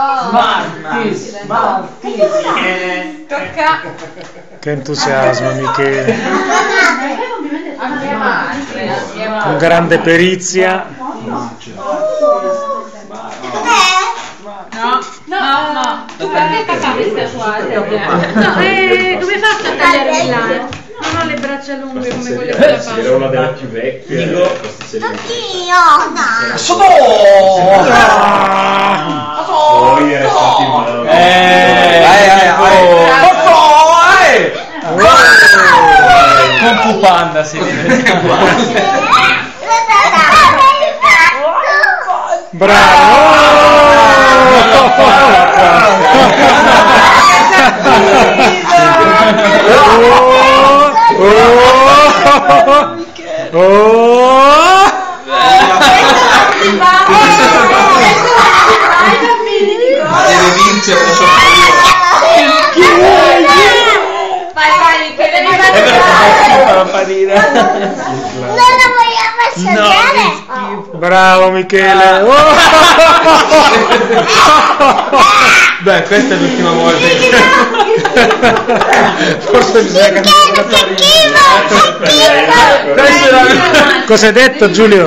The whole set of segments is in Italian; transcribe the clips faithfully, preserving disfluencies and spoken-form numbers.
Smartis, Smartis. Tocca. Che entusiasmo, Michele. Anche Marti. Con grande perizia. No, no, no. Tu perché caccavi queste tatuate? No, eh, come faccio a tagliare il lano? Non ho le braccia lunghe come quelle della pasta. Era una delle più vecchie. Anch'io, Sono! Poi è stato in Eh, eh, con Pupanda si vede. Bravo! deve vincere la sua Vai, vai, che devi Non la vogliamo assaggiare? Bravo Michele! Oh! Beh, questa è l'ultima volta. Forse bisogna cambiare la farina. Cosa hai detto, Giulio?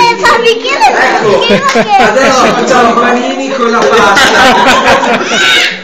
Adesso facciamo i panini con la pasta.